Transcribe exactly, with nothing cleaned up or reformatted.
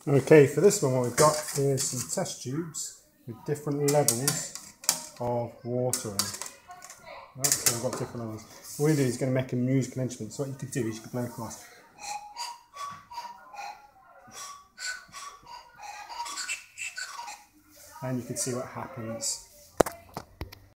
Okay, for this one what we've got is some test tubes with different levels of water in. Right, so we've got different levels. What we do is going to make a musical instrument. So what you could do is you could blow across. And you can see what happens